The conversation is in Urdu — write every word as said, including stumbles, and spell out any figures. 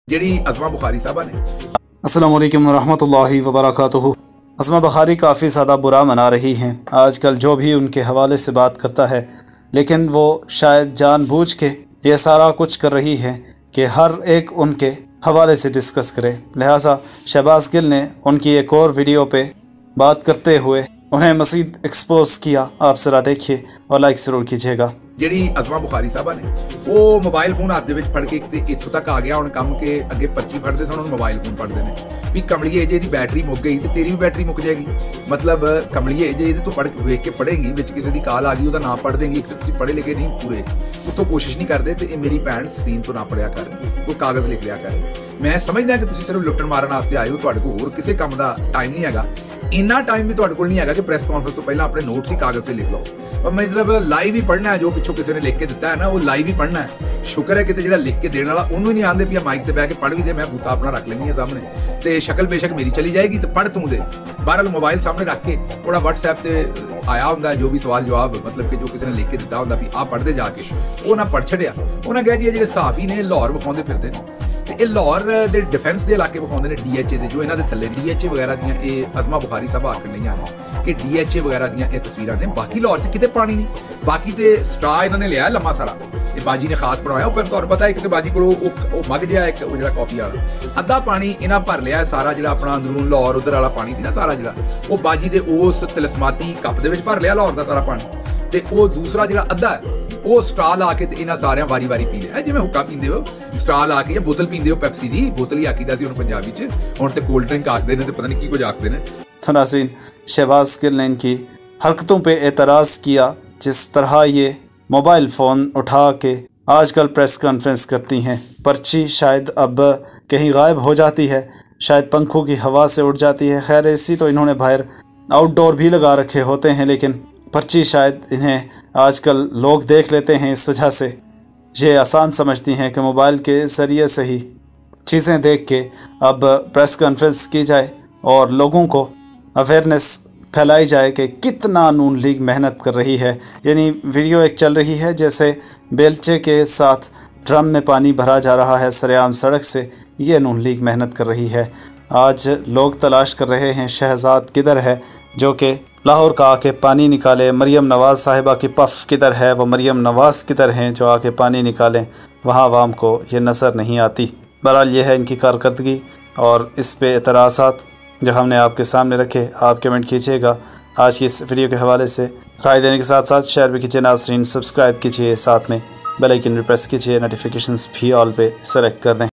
جڑی ازما بخاری صاحبہ نے السلام علیکم ورحمۃ اللہ وبرکاتہ۔ ازما بخاری کافی زیادہ برا منا رہی ہیں آج کل جو بھی ان کے حوالے سے بات کرتا ہے، لیکن وہ شاید جان بوجھ کے یہ سارا کچھ کر رہی ہے کہ ہر ایک ان کے حوالے سے ڈسکس کرے۔ لہٰذا شہباز گل نے ان کی ایک اور ویڈیو پہ بات کرتے ہوئے انہیں مزید ایکسپوز کیا۔ آپ ذرا دیکھیے اور لائک ضرور کیجیے گا۔ جڑی ازما بخاری صاحبہ نے وہ موبائل فون ہاتھ دے وچ پھڑ کے اتوں تک آ گیا ہن کم کے اگے پرچی پڑھتے سن ہن موبائل فون پڑھتے ہیں بھی کملیے جے دی بیٹری مک گئی تو تیری بھی بیٹری مک جائے گی۔ مطلب کملیے جے تو پڑھ ویکھ کے پڑھے گی وچ کسی دی کال آ گئی وہ نام پڑھ دیں گی، ایک تو پڑھے لکھے نہیں پورے اتوں کوشش نہیں کرتے تو میری بھن سکرین تو نہ پڑھیا کر، کوئی کاغذ لکھ لیا کر۔ میں سمجھدا کہ تسی صرف لٹن مارن واسطے آئے ہو، تہاڈے کول ہور کسی کام دا ٹائم نہیں ہےگا، اتنا ٹائم بھی تہاڈے کول نہیں ہےگا کہ پریس کانفرنس تو پہلے اپنے نوٹس ہی کاغذ سے لکھ لو۔ اور مطلب لائیو ہی پڑھنا ہے جو پچھوں کسی نے لکھ کے دیتا ہے نا، وہ لائیو ہی پڑھنا ہے۔ شکر ہے کہ جڑا لکھ کے دینے والا انہوں ہی نہیں آندے پیا مائک تے بیٹھ کے پڑھ بھی دے، میں بوتا اپنا رکھ لینی ہے سامنے تے شکل بے شک میری چلی جائے گی تو پڑھ توں دے۔ بہرحال موبائل سامنے رکھ کے تھوڑا واٹس ایپ تے آیا ہوندا ہے جو بھی سوال جواب، مطلب کہ جو کسی نے لکھ کے دیتا ہوندا بھی آ پڑھ دے جا کے، وہ نہ پڑھ چھڑیا۔ انہاں کہا جی جڑے صحافی نے لاہور وکھاؤندے پھردے نے تے اے لاہور دے ڈیفینس دے علاقے وکھاؤندے نے ڈی ایچ اے دے، جو انہاں دے تھلے ڈی ایچ اے وغیرہ دیاں اے ازما بخاری صاحب آکھن نہیں آنے کہ ڈی ایچ اے وغیرہ دیاں اے تصویراں نے۔ باقی لاہور تے کتے پانی نہیں، باقی تے سٹرا انہوں نے لیا لمبا سارا، یہ باجی نے خاص بنوایا۔ اوپر تو پتہ ہے کہ باجی کو مگ جہا ایک جڑا کافی والا ادھا پانی انہاں بھر لیا سارا، جڑا اپنا اندرون لاہور ادھر والا پانی سی نا سارا جڑا وہ باجی دے اس تلسماتی کپ دے وچ بھر لیا لاہور دا سارا پانی، تے وہ دوسرا جڑا ادھا ہے وہ سٹرا لا کے انہاں سارے واری واری پی لیا، جی میں حکا پیندے ہو سٹرا لا کے یا بوتل پیندے ہو پیپسی دی بوتل ہی آکھیدا سی ہن پنجابی چ، ہن تے کولڈ ڈرنک آکھدے نے تے پتہ نہیں کی کچھ آکھدے نے۔ تو ناظرین، شہباز گل نے ان کی حرکتوں پہ اعتراض کیا، جس طرح یہ موبائل فون اٹھا کے آج کل پریس کانفرنس کرتی ہیں۔ پرچی شاید اب کہیں غائب ہو جاتی ہے، شاید پنکھوں کی ہوا سے اڑ جاتی ہے۔ خیر اسی تو انہوں نے باہر آؤٹ ڈور بھی لگا رکھے ہوتے ہیں، لیکن پرچی شاید انہیں آج کل لوگ دیکھ لیتے ہیں، اس وجہ سے یہ آسان سمجھتی ہیں کہ موبائل کے ذریعے سے ہی چیزیں دیکھ کے اب پریس کانفرنس کی جائے اور لوگوں کو اویئرنیس پھیلائی جائے کہ کتنا نون لیگ محنت کر رہی ہے۔ یعنی ویڈیو ایک چل رہی ہے جیسے بیلچے کے ساتھ ڈرم میں پانی بھرا جا رہا ہے سریعام سڑک سے، یہ نون لیگ محنت کر رہی ہے۔ آج لوگ تلاش کر رہے ہیں شہزاد کدھر ہے جو کہ لاہور کا آ کے پانی نکالے، مریم نواز صاحبہ کی پف کدھر ہے، وہ مریم نواز کدھر ہیں جو آ کے پانی نکالیں، وہاں عوام کو یہ نظر نہیں آتی۔ بہرحال یہ ہے ان کی کارکردگی اور اس پہ اعتراضات جو ہم نے آپ کے سامنے رکھے۔ آپ کمنٹ کیجیے گا آج کی اس ویڈیو کے حوالے سے، رائے دینے کے ساتھ ساتھ شیئر بھی کیجیے۔ ناظرین سبسکرائب کیجیے، ساتھ میں بیل آئیکن بھی پریس کیجیے، نوٹیفیکیشنز بھی آل پہ سلیکٹ کر دیں۔